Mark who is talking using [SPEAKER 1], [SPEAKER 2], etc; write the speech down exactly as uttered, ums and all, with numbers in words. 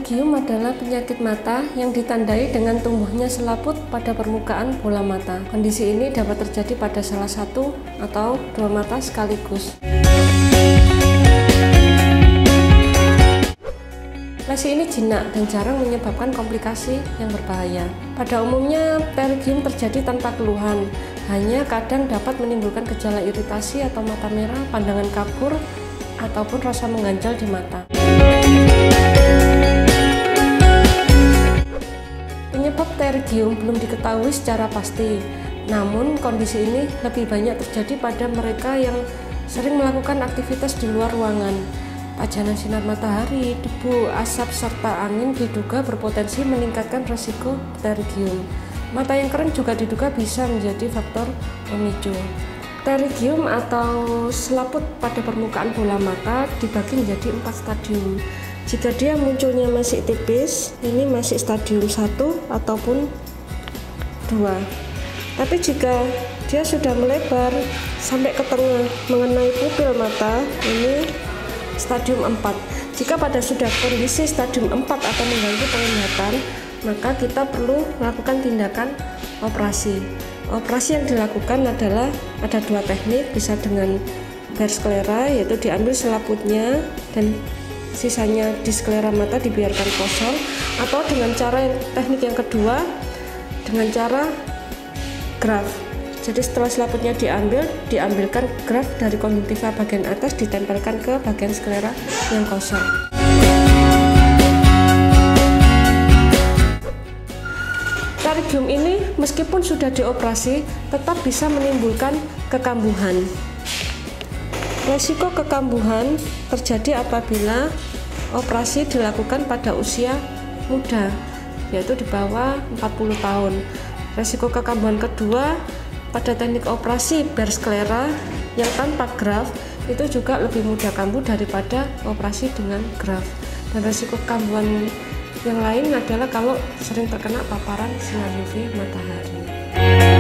[SPEAKER 1] Pterygium adalah penyakit mata yang ditandai dengan tumbuhnya selaput pada permukaan bola mata. Kondisi ini dapat terjadi pada salah satu atau dua mata sekaligus. Lesi ini jinak dan jarang menyebabkan komplikasi yang berbahaya. Pada umumnya, pterygium terjadi tanpa keluhan, hanya kadang dapat menimbulkan gejala iritasi atau mata merah, pandangan kabur, ataupun rasa mengganjal di mata. Penyebab pterygium belum diketahui secara pasti, namun kondisi ini lebih banyak terjadi pada mereka yang sering melakukan aktivitas di luar ruangan. Pajanan sinar matahari, debu, asap, serta angin diduga berpotensi meningkatkan risiko pterygium. Mata yang kering juga diduga bisa menjadi faktor pemicu. Pterygium atau selaput pada permukaan bola mata dibagi menjadi empat stadium. Jika dia munculnya masih tipis, ini masih stadium satu ataupun dua. Tapi jika dia sudah melebar sampai ke tengah mengenai pupil mata, ini stadium empat. Jika pada sudah kondisi stadium empat atau mengganggu penglihatan, maka kita perlu melakukan tindakan operasi. Operasi yang dilakukan adalah ada dua teknik, bisa dengan bersklera, yaitu diambil selaputnya dan sisanya di sklera mata dibiarkan kosong, atau dengan cara yang teknik yang kedua dengan cara graft. Jadi setelah selaputnya diambil, diambilkan graft dari konjungtiva bagian atas, ditempelkan ke bagian sklera yang kosong. Pterygium ini meskipun sudah dioperasi tetap bisa menimbulkan kekambuhan. Resiko kekambuhan terjadi apabila operasi dilakukan pada usia muda, yaitu di bawah empat puluh tahun. Resiko kekambuhan kedua pada teknik operasi bersklera yang tanpa graft itu juga lebih mudah kambuh daripada operasi dengan graft. Dan resiko kekambuhan yang lain adalah kalau sering terkena paparan sinar U V matahari.